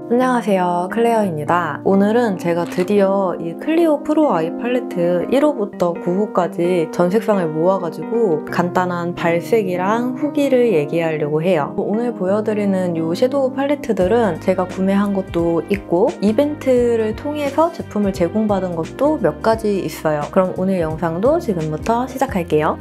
안녕하세요, 클레어입니다. 오늘은 제가 드디어 이 클리오 프로 아이 팔레트 1호부터 9호까지 전 색상을 모아가지고 간단한 발색이랑 후기를 얘기하려고 해요. 오늘 보여드리는 이 섀도우 팔레트들은 제가 구매한 것도 있고 이벤트를 통해서 제품을 제공받은 것도 몇 가지 있어요. 그럼 오늘 영상도 지금부터 시작할게요.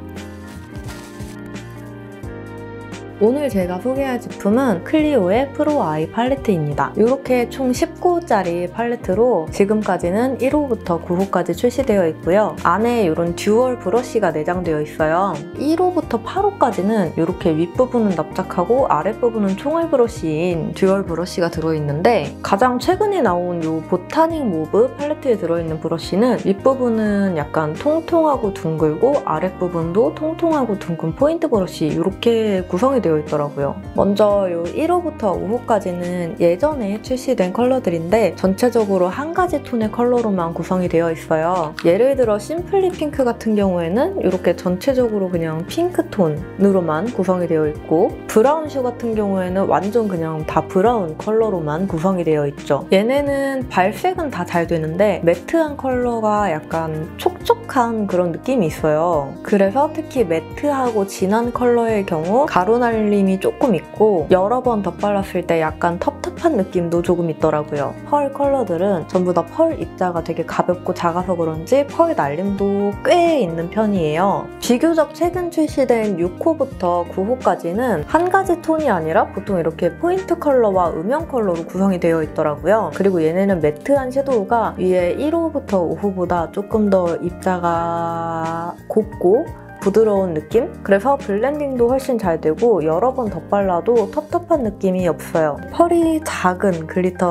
오늘 제가 소개할 제품은 클리오의 프로 아이 팔레트입니다. 이렇게 총 19호짜리 팔레트로 지금까지는 1호부터 9호까지 출시되어 있고요. 안에 이런 듀얼 브러쉬가 내장되어 있어요. 1호부터 8호까지는 이렇게 윗부분은 납작하고 아랫부분은 총알 브러쉬인 듀얼 브러쉬가 들어있는데 가장 최근에 나온 이 보타닉 모브 팔레트에 들어있는 브러쉬는 윗부분은 약간 통통하고 둥글고 아랫부분도 통통하고 둥근 포인트 브러쉬 이렇게 구성이 되어 있더라고요. 먼저 이 1호부터 5호까지는 예전에 출시된 컬러들인데 전체적으로 한 가지 톤의 컬러로만 구성이 되어 있어요. 예를 들어 심플리 핑크 같은 경우에는 이렇게 전체적으로 그냥 핑크 톤으로만 구성이 되어 있고 브라운 슈 같은 경우에는 완전 그냥 다 브라운 컬러로만 구성이 되어 있죠. 얘네는 발색은 다 잘 되는데 매트한 컬러가 약간 촉촉한 그런 느낌이 있어요. 그래서 특히 매트하고 진한 컬러의 경우 가루날림이 조금 있고 여러 번 덧발랐을 때 약간 텁텁한 느낌도 조금 있더라고요. 펄 컬러들은 전부 다 펄 입자가 되게 가볍고 작아서 그런지 펄 날림도 꽤 있는 편이에요. 비교적 최근 출시된 6호부터 9호까지는 한 가지 톤이 아니라 보통 이렇게 포인트 컬러와 음영 컬러로 구성이 되어 있더라고요. 그리고 얘네는 매트한 섀도우가 위에 1호부터 5호보다 조금 더 입자가 곱고 부드러운 느낌? 그래서 블렌딩도 훨씬 잘 되고 여러 번 덧발라도 텁텁한 느낌이 없어요. 펄이 작은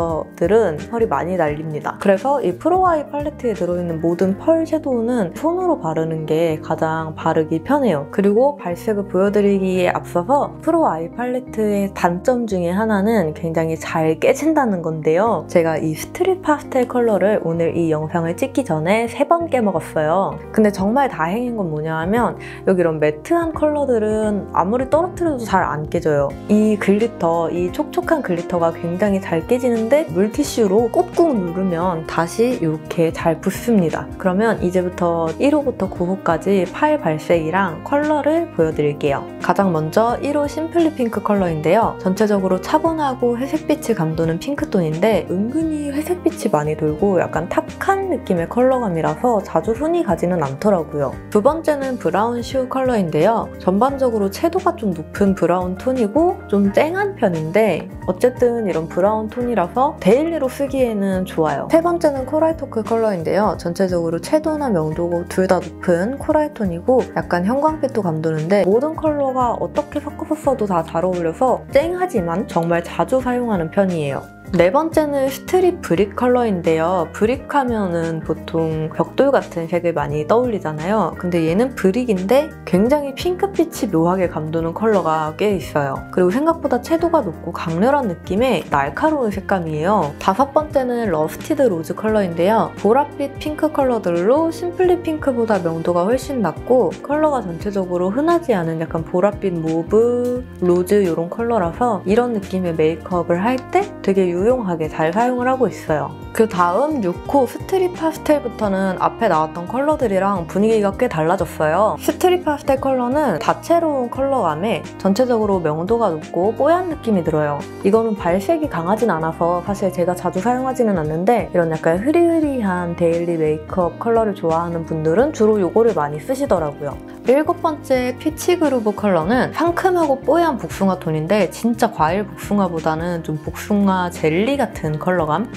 글리터들은 펄이 많이 날립니다. 그래서 이 프로아이 팔레트에 들어있는 모든 펄 섀도우는 손으로 바르는 게 가장 바르기 편해요. 그리고 발색을 보여드리기에 앞서서 프로아이 팔레트의 단점 중에 하나는 굉장히 잘 깨진다는 건데요. 제가 이 스트릿 파스텔 컬러를 오늘 이 영상을 찍기 전에 3번 깨먹었어요. 근데 정말 다행인 건 뭐냐 하면 여기 이런 매트한 컬러들은 아무리 떨어뜨려도 잘 안 깨져요. 이 글리터, 이 촉촉한 글리터가 굉장히 잘 깨지는데 물티슈로 꾹꾹 누르면 다시 이렇게 잘 붙습니다. 그러면 이제부터 1호부터 9호까지 팔 발색이랑 컬러를 보여드릴게요. 가장 먼저 1호 심플리 핑크 컬러인데요. 전체적으로 차분하고 회색빛이 감도는 핑크톤인데 은근히 회색빛이 많이 돌고 약간 탁한 느낌의 컬러감이라서 자주 흔히 가지는 않더라고요. 두 번째는 브라운 슈 컬러인데요. 전반적으로 채도가 좀 높은 브라운 톤이고 좀 쨍한 편인데 어쨌든 이런 브라운 톤이라서 데일리로 쓰기에는 좋아요. 세 번째는 코랄토크 컬러인데요. 전체적으로 채도나 명도 둘 다 높은 코랄 톤이고 약간 형광빛도 감도는데 모든 컬러가 어떻게 섞어서 써도 다 잘 어울려서 쨍하지만 정말 자주 사용하는 편이에요. 네 번째는 스트릿 브릭 컬러인데요. 브릭 하면은 보통 벽돌 같은 색을 많이 떠올리잖아요. 근데 얘는 브릭인데 굉장히 핑크빛이 묘하게 감도는 컬러가 꽤 있어요. 그리고 생각보다 채도가 높고 강렬한 느낌의 날카로운 색감이에요. 다섯 번째는 러스티드 로즈 컬러인데요. 보랏빛 핑크 컬러들로 심플리 핑크보다 명도가 훨씬 낮고 컬러가 전체적으로 흔하지 않은 약간 보랏빛 모브, 로즈 이런 컬러라서 이런 느낌의 메이크업을 할 때 되게 유용하게 잘 사용을 하고 있어요. 그 다음 6호 스트릿 파스텔부터는 앞에 나왔던 컬러들이랑 분위기가 꽤 달라졌어요. 스트릿 파스텔 컬러는 다채로운 컬러감에 전체적으로 명도가 높고 뽀얀 느낌이 들어요. 이거는 발색이 강하진 않아서 사실 제가 자주 사용하지는 않는데 이런 약간 흐리흐리한 데일리 메이크업 컬러를 좋아하는 분들은 주로 이거를 많이 쓰시더라고요. 일곱 번째 피치 그루브 컬러는 상큼하고 뽀얀 복숭아 톤인데 진짜 과일 복숭아보다는 좀 복숭아 젤리 같은 컬러감?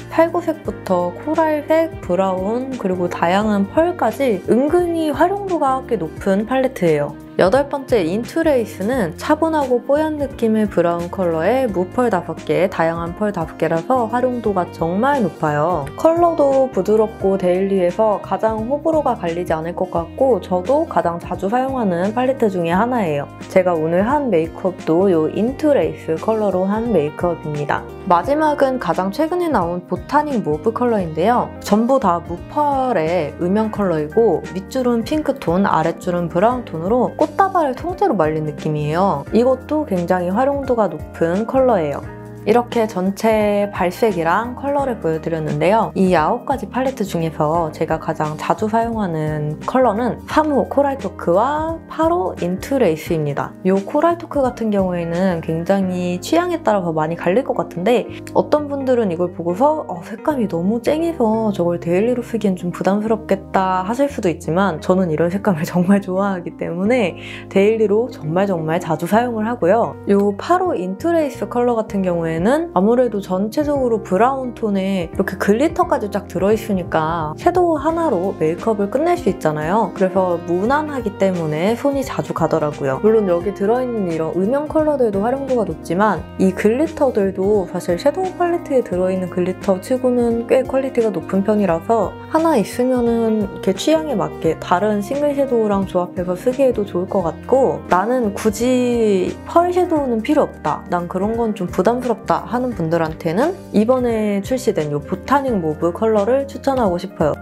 살구색부터 코랄색, 브라운, 그리고 다양한 펄까지 은근히 활용도가 꽤 높은 팔레트예요. 여덟 번째 인투레이스는 차분하고 뽀얀 느낌의 브라운 컬러에 무펄 5개, 다양한 펄 5개라서 활용도가 정말 높아요. 컬러도 부드럽고 데일리해서 가장 호불호가 갈리지 않을 것 같고 저도 가장 자주 사용하는 팔레트 중에 하나예요. 제가 오늘 한 메이크업도 이 인투레이스 컬러로 한 메이크업입니다. 마지막은 가장 최근에 나온 보타닉 모브 컬러인데요. 전부 다 무펄의 음영 컬러이고 밑줄은 핑크톤, 아랫줄은 브라운톤으로 꽃다발을 통째로 말린 느낌이에요. 이것도 굉장히 활용도가 높은 컬러예요. 이렇게 전체 발색이랑 컬러를 보여드렸는데요. 이 9가지 팔레트 중에서 제가 가장 자주 사용하는 컬러는 3호 코랄토크와 8호 인투레이스입니다. 이 코랄토크 같은 경우에는 굉장히 취향에 따라서 많이 갈릴 것 같은데 어떤 분들은 이걸 보고서 색감이 너무 쨍해서 저걸 데일리로 쓰기엔 좀 부담스럽겠다 하실 수도 있지만 저는 이런 색감을 정말 좋아하기 때문에 데일리로 정말 자주 사용을 하고요. 이 8호 인투레이스 컬러 같은 경우에는 아무래도 전체적으로 브라운 톤에 이렇게 글리터까지 쫙 들어있으니까 섀도우 하나로 메이크업을 끝낼 수 있잖아요. 그래서 무난하기 때문에 손이 자주 가더라고요. 물론 여기 들어있는 이런 음영 컬러들도 활용도가 높지만 이 글리터들도 사실 섀도우 팔레트에 들어있는 글리터 치고는 꽤 퀄리티가 높은 편이라서 하나 있으면은 이렇게 취향에 맞게 다른 싱글 섀도우랑 조합해서 쓰기에도 좋을 것 같고 나는 굳이 펄 섀도우는 필요 없다. 난 그런 건 좀 부담스럽다 하는 분들한테는 이번에 출시된 이 보타닉 모브 컬러를 추천하고 싶어요.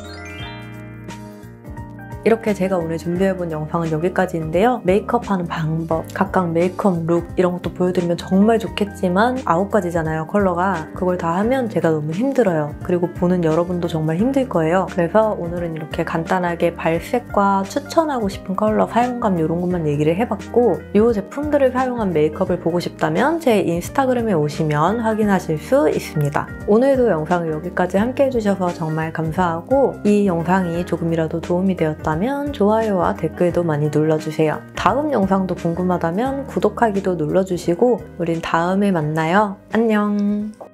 이렇게 제가 오늘 준비해본 영상은 여기까지인데요. 메이크업하는 방법, 각각 메이크업 룩 이런 것도 보여드리면 정말 좋겠지만 9가지잖아요, 컬러가. 그걸 다 하면 제가 너무 힘들어요. 그리고 보는 여러분도 정말 힘들 거예요. 그래서 오늘은 이렇게 간단하게 발색과 추천하고 싶은 컬러, 사용감 이런 것만 얘기를 해봤고 이 제품들을 사용한 메이크업을 보고 싶다면 제 인스타그램에 오시면 확인하실 수 있습니다. 오늘도 영상을 여기까지 함께 해주셔서 정말 감사하고 이 영상이 조금이라도 도움이 되었다면 좋아요와 댓글도 많이 눌러주세요. 다음 영상도 궁금하다면 구독하기도 눌러주시고 우린 다음에 만나요. 안녕!